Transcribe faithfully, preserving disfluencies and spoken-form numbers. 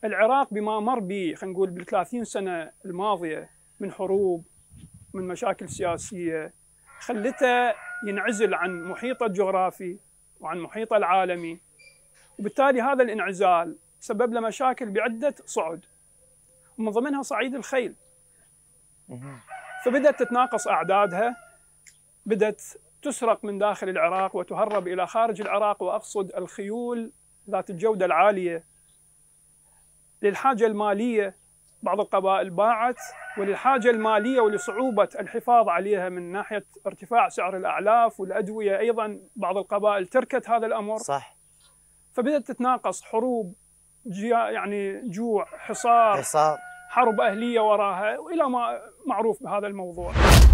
العراق بما مر به خلينا نقول بالثلاثين سنة الماضية من حروب، من مشاكل سياسية، خلته ينعزل عن محيطه الجغرافي وعن محيطه العالمي، وبالتالي هذا الانعزال سبب له مشاكل بعدة صعد، ومن ضمنها صعيد الخيل. فبدأت تتناقص أعدادها، بدأت تسرق من داخل العراق وتهرب إلى خارج العراق، وأقصد الخيول ذات الجودة العالية. للحاجة المالية بعض القبائل باعت، وللحاجة المالية ولصعوبة الحفاظ عليها من ناحية ارتفاع سعر الأعلاف والأدوية أيضا بعض القبائل تركت هذا الأمر. صح. فبدأت تتناقص حروب، يعني جوع، حصار, حصار، حرب أهلية وراها، وإلى ما معروف بهذا الموضوع.